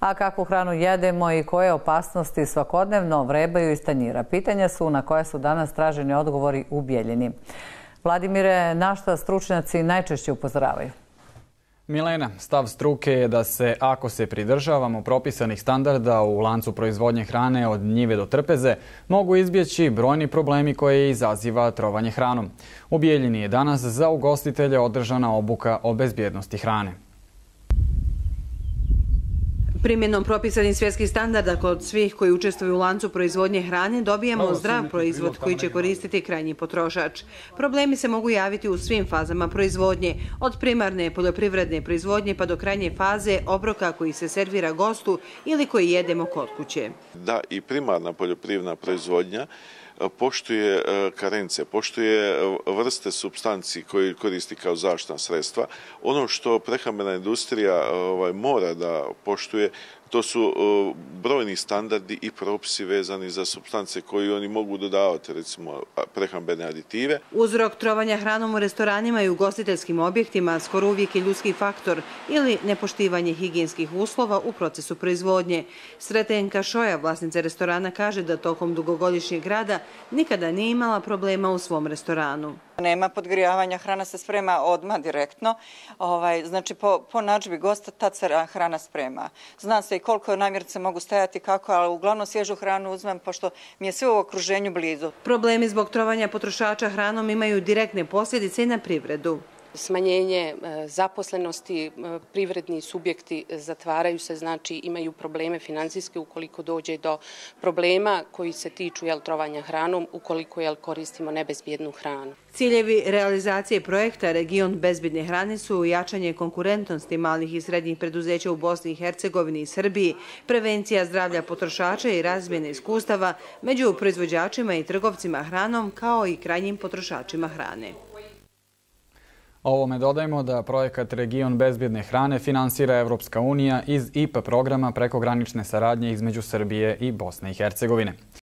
A kakvu hranu jedemo i koje opasnosti svakodnevno vrebaju iz tanjira? Pitanja su na koje su danas traženi odgovori u Bijeljini. Vladimire, na šta stručnjaci najčešće upozoravaju? Milena, stav struke je da se, ako se pridržavamo propisanih standarda u lancu proizvodnje hrane od njive do trpeze, mogu izbjeći brojni problemi koje izaziva trovanje hranom. U Bijeljini je danas za ugostitelje održana obuka o bezbjednosti hrane. Primjenom propisanih svjetskih standarda kod svih koji učestvuju u lancu proizvodnje hrane dobijemo zdrav proizvod koji će koristiti krajnji potrošač. Problemi se mogu javiti u svim fazama proizvodnje, od primarne poljoprivredne proizvodnje pa do krajnje faze obroka koji se servira gostu ili koji jedemo kod kuće. Da i primarna poljoprivredna proizvodnja poštuje karence, poštuje vrste supstanci koje koristi kao zaštitna sredstva. Ono što prehrambena industrija mora da poštuje, to su brojni standardi i propisi vezani za supstance koje oni mogu dodavati, recimo prehrambene aditive. Uzrok trovanja hranom u restoranima i ugostiteljskim objektima skoro uvijek je ljudski faktor ili nepoštivanje higijenskih uslova u procesu proizvodnje. Sretenka Šoja, vlasnica restorana, kaže da tokom dugogodišnjeg rada nikada nije imala problema u svom restoranu. Nema podgrijavanja, hrana se sprema odmah direktno. Znači po narudžbi gosta tad se hrana sprema. Zna se i koliko namirnice mogu stajati kako, ali uglavnom svježu hranu uzmem pošto mi je sve u okruženju blizu. Problemi zbog trovanja potrošača hranom imaju direktne posljedice i na privredu. Smanjenje zaposlenosti, privredni subjekti zatvaraju se, znači imaju probleme financijske ukoliko dođe do problema koji se tiču trovanja hranom ukoliko koristimo nebezbjednu hranu. Ciljevi realizacije projekta Region bezbjedne hrane su jačanje konkurentnosti malih i srednjih preduzeća u Bosni i Hercegovini i Srbiji, prevencija zdravlja potrošača i razmjene iskustava među proizvođačima i trgovcima hranom kao i krajnjim potrošačima hrane. Ovome dodajmo da projekat Region bezbjedne hrane finansira Evropska unija iz IPA programa prekogranične saradnje između Srbije i Bosne i Hercegovine.